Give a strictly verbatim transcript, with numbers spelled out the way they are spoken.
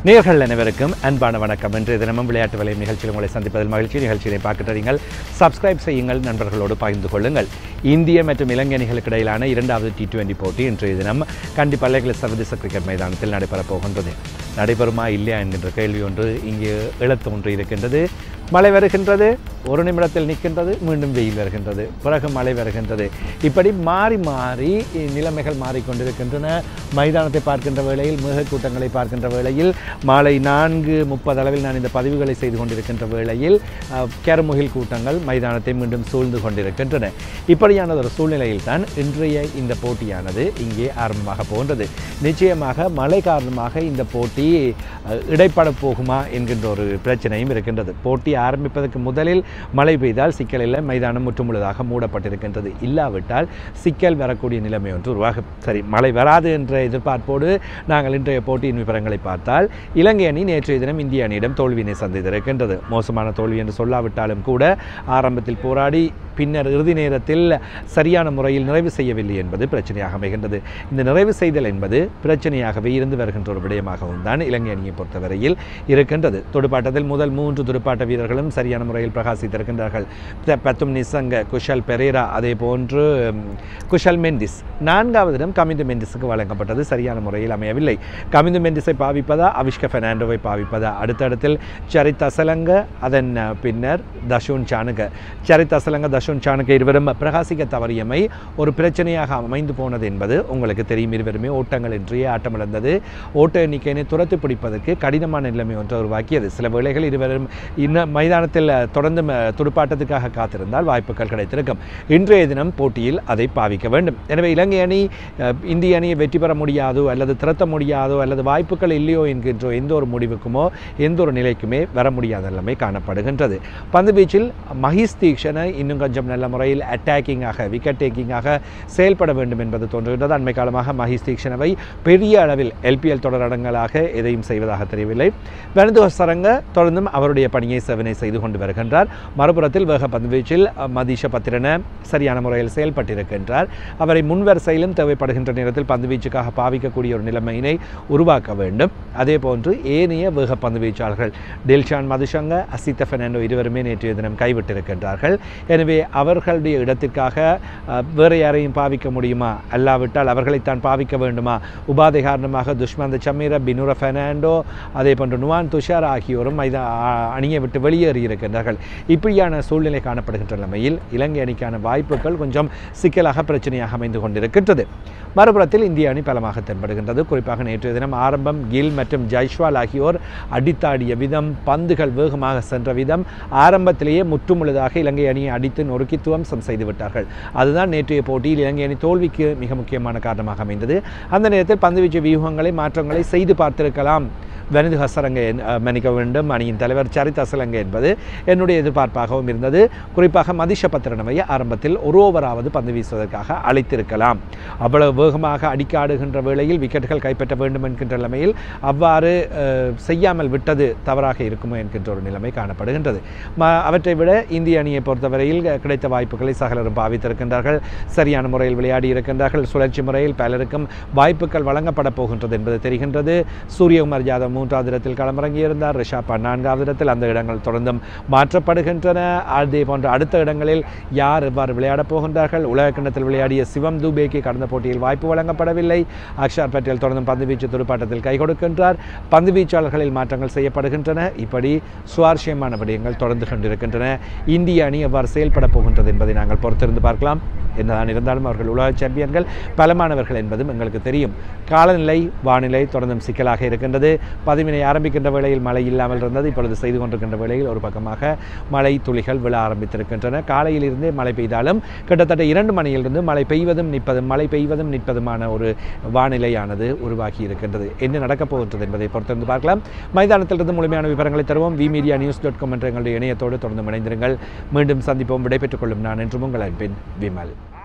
நேயர்கள் அனைவருக்கும் அன்பான வணக்கம். இன்றைய தினமும் விளையாட்டு வலையம் நிகழ்ச்சியில் உங்களை சந்திப்பதில் மகிழ்ச்சி. நிகழ்ச்சியை பார்க்கிறீர்கள், சப்ஸ்கிரைப் செய்யுங்கள், நண்பர்களோடு பகிர்ந்து கொள்ளுங்கள். இந்திய மற்றும் இலங்கை அணிகளுக்கு இடையிலான இரண்டாவது டி டுவெண்டி போட்டி இன்றைய தினம் கண்டி பல்கலை சர்வதேச கிரிக்கெட் மைதானத்தில் நடைபெறப் போகின்றது. நடைபெறுமா இல்லையா என்கின்ற கேள்வி ஒன்று இங்கு எழுத்து ஒன்று இருக்கின்றது. மழை வருகின்றது, ஒரு நிமிடத்தில் நிற்கின்றது, மீண்டும் வெயில் வருகின்றது, பிறகு மழை வருகின்றது. இப்படி மாறி மாறி நிலைமைகள் மாறிக்கொண்டிருக்கின்றன. மைதானத்தை பார்க்கின்ற வேளையில், மேகக்கூட்டங்களை பார்க்கின்ற வேளையில், மாலை நான்கு முப்பது அளவில் நான் இந்த பதிவுகளை செய்து கொண்டிருக்கின்ற வேளையில் கருமுகில் கூட்டங்கள் மைதானத்தை மீண்டும் சூழ்ந்து கொண்டிருக்கின்றன. இப்படியான ஒரு சூழ்நிலையில் தான் இன்றைய இந்த போட்டியானது இங்கே ஆரம்பமாக போன்றது. நிச்சயமாக மழை காரணமாக இந்த போட்டி இடைப்பட போகுமா என்கின்ற ஒரு பிரச்சனையும் இருக்கின்றது. போட்டி ஆரம்பிப்பதற்கு முதலில் மழை பெய்தால் சிக்கல் இல்லை, மைதானம் முற்றுமுழுதாக மூடப்பட்டிருக்கின்றது. இல்லாவிட்டால் சிக்கல் வரக்கூடிய நிலைமை ஒன்று உருவாகும். சரி, மழை வராது என்ற எதிர்பார்ப்போடு நாங்கள் இன்றைய போட்டியின் விவரங்களை பார்த்தால், இலங்கை அணி நேற்றைய தினம் இந்திய அணியிடம் தோல்வியினை சந்தித்திருக்கின்றது. மோசமான தோல்வி என்று சொல்லாவிட்டாலும் கூட ஆரம்பத்தில் போராடி பின்னர் இறுதி நேரத்தில் சரியான முறையில் நிறைவு செய்யவில்லை என்பது பிரச்சனையாக அமைகின்றது. இந்த நிறைவு செய்தல் என்பது பிரச்சனையாகவே இருந்து வருகின்ற ஒரு விடயமாகவும் தான் இலங்கை அணியை பொறுத்தவரையில் இருக்கின்றது. துடுப்பாட்டத்தில் முதல் மூன்று துடுப்பாட்ட வீரர்களும் சரியான முறையில் பிரகாசித்திருக்கின்றார்கள். பத்தும் நிசங்க, குஷல் பெரேரா, அதே போன்று குஷல் மெண்டிஸ். நான்காவது இடம் கமிந்து மெண்டிஸுக்கு வழங்கப்பட்டது, சரியான முறையில் அமையவில்லை. கமிந்து மெண்டிஸை பாவிப்பதா, அவிஷ்க பெர்னாண்டோவை பாவிப்பதா? அடுத்தடத்தில் சரித் அசலங்க, அதன் பின்னர் தஷூன் சானுக. சரித் அசலங்க, தஷூன் சானுக இருவரும் பிரகாசிக்க தவறியமை ஒரு பிரச்சனையாக அமைந்து போனது என்பது உங்களுக்கு தெரியும். இருவருமே ஓட்டங்கள் இன்றைய ஆட்டமிழந்தது ஓட்ட எண்ணிக்கையினை துரத்து பிடிப்பதற்கு கடினமான நிலைமை ஒன்று உருவாக்கியது. சில வேளைகள் இருவரும் இன்னும் மைதானத்தில் தொடர்ந்து துடுப்பாட்டத்துக்காக காத்திருந்தால் வாய்ப்புகள் கிடைத்திருக்கும். இன்றைய தினம் போட்டியில் அதை பாவிக்க வேண்டும். எனவே இலங்கை அணி இந்திய அணியை வெற்றி பெற முடியாதோ அல்லது திரட்ட முடியாதோ அல்லது வாய்ப்புகள் இல்லையோ என்கின்ற எந்த ஒரு முடிவுக்குமோ எந்த ஒரு நிலைக்குமே வர முடியாத நிலைமை காணப்படுகின்றது. பந்து வீச்சில் மஹிஷ் தீக்ஷண இன்னும் கொஞ்சம் நல்ல முறையில் அட்டாக்கிங்காக, விக்கெட் டேக்கிங்காக செயல்பட வேண்டும் என்பது தோன்றுகின்றது. அண்மை காலமாக மஹிஷ் தீக்ஷணவை பெரிய அளவில் எல்பிஎல் தொடரடங்களாக எதையும் செய்வதாக தெரியவில்லை. வெனது ஹசரங்க தொடர்ந்தும் அவருடைய பணியை சேவனை செய்து கொண்டு வருகின்றார். மறுபுறத்தில் வேக பந்துவீச்சில் மதிஷ பத்திரன சரியான முறையில் செயல்பட்டிருக்கின்றார். அவரை முன்வரிசையிலும் தேவைப்படுகின்ற நேரத்தில் பந்துவீச்சுக்காக பாவிக்கக்கூடிய ஒரு நிலைமையினை உருவாக்க வேண்டும். அதே போன்று ஏனைய வேக பந்துவீச்சாளர்கள் டெல்ஷான் மதுஷங்க, அசித்த பெர்னாண்டோ இருவருமே நேற்றைய தினம் கைவிட்டிருக்கின்றார்கள். எனவே அவர்களுடைய இடத்திற்காக வேறு யாரையும் பாவிக்க முடியுமா, அல்லாவிட்டால் அவர்களைத்தான் பாவிக்க வேண்டுமா? உபாதை காரணமாக துஷ்மந்த சமீர, பினுர பெர்னாண்டோ, அதே போன்று நுவான் துஷார் ஆகியோரும் மைதா அணியை விட்டு வெளியேறி இருக்கின்றார்கள். இப்படியான சூழ்நிலை காணப்படுகின்ற நிலைமையில் இலங்கை அணிக்கான வாய்ப்புகள் கொஞ்சம் சிக்கலாக பிரச்சனையாக அமைந்து கொண்டிருக்கின்றது. மறுபுறத்தில் இந்திய அணி பலமாக தென்படுகின்றது. குறிப்பாக நேற்றைய தினம் ஆரம்பம் கில் மற்றும் ஜெய்ஸ்வால் ஆகியோர் அடித்தாடிய விதம், பந்துகள் வேகமாக சென்ற விதம், ஆரம்பத்திலேயே முற்றுமுழுதாக இலங்கை அணியை அடித்து நொறுக்கி துவம்சம் செய்துவிட்டார்கள். அதுதான் நேற்றைய போட்டியில் இலங்கை அணி தோல்விக்கு மிக முக்கியமான காரணமாக அமைந்தது. அந்த நேரத்தில் பந்துவீச்சு வியூகங்களை மாற்றங்களை செய்து பார்த்திருக்கலாம். வெனது ஹசரங்க மன்னிக்க வேண்டும், அணியின் தலைவர் சரித் அசலங்க என்பது என்னுடைய எதிர்பார்ப்பாகவும் இருந்தது. குறிப்பாக மதிஷ பத்திரனவை ஆரம்பத்தில் ஒரு ஓவராவது பந்து வீசுவதற்காக அழைத்திருக்கலாம். அவ்வளவு வேகமாக அடிக்காடுகின்ற வேளையில் விக்கெட்டுகள் கைப்பற்ற வேண்டும் என்கின்ற நிலைமையில் அவ்வாறு செய்யாமல் விட்டது தவறாக இருக்குமோ என்கின்ற ஒரு நிலைமை காணப்படுகின்றது. அவற்றை விட இந்திய அணியை பொறுத்தவரையில் கிடைத்த வாய்ப்புகளை சகலரும் பாவித்திருக்கின்றார்கள். சரியான முறையில் விளையாடி இருக்கின்றார்கள். சுழற்சி முறையில் பலருக்கும் வாய்ப்புகள் வழங்கப்பட போகின்றது என்பது தெரிகின்றது. சூரியகுமார் யாதவ் மூன்றாவது இடத்தில் களமிறங்கியிருந்தார். ரிஷாப் நான்காவது இடத்தில். அந்த இடங்கள் தொடர்ந்தும் மாற்றப்படுகின்றன. அதே போன்ற அடுத்த இடங்களில் யார் எவ்வாறு விளையாடப் போகின்றார்கள்? உலக கிண்ணத்தில் விளையாடிய சிவம் தூபேக்கு கடந்த போட்டியில் வாய்ப்பு வழங்கப்படவில்லை. அக்ஷர் பட்டேல் தொடர்ந்தும் பந்துவீச்சு துடுப்பாட்டத்தில் கை கொடுக்கின்றார். பந்துவீச்சாளர்களில் மாற்றங்கள் செய்யப்படுகின்றன. இப்படி சுவாரஸ்யமான விடயங்கள் தொடர்ந்து கொண்டிருக்கின்றன. இந்திய அணி எவ்வாறு செயல்பட போகின்றது என்பதை நாங்கள் பொறுத்திருந்து பார்க்கலாம். என்னதான் இருந்தாலும் அவர்கள் உலக சாம்பியன்கள், பலமானவர்கள் என்பதும் எங்களுக்கு தெரியும். காலநிலை, வானிலை தொடர்ந்தும் சிக்கலாக இருக்கின்றது. பதிவினை ஆரம்பிக்கின்ற வேளையில் மழை இல்லாமல் இருந்தது. இப்பொழுது செய்து கொண்டிருக்கின்ற வேளையில் ஒரு பக்கமாக மழை துளிகள் விழ ஆரம்பித்திருக்கின்றன. காலையில் இருந்தே மழை பெய்தாலும் கிட்டத்தட்ட இரண்டு மணியிலிருந்து மழை பெய்வதும் நிற்பதும் மழை பெய்வதும் நிற்பதுமான ஒரு வானிலையானது உருவாகி இருக்கின்றது. என்ன நடக்கப் போகின்றது என்பதை பொறுத்திருந்து பார்க்கலாம். மைதானத்திலிருந்து முழுமையான விவரங்களை தருவோம். V media news dot com என்ற எங்களுடைய இணையத்தோடு தொடர்ந்து இணைந்திருங்கள். மீண்டும் சந்திப்போம். விடைபெற்றுக் கொள்ளும் நான் என்றும் உங்கள் அன்பின் விமல்.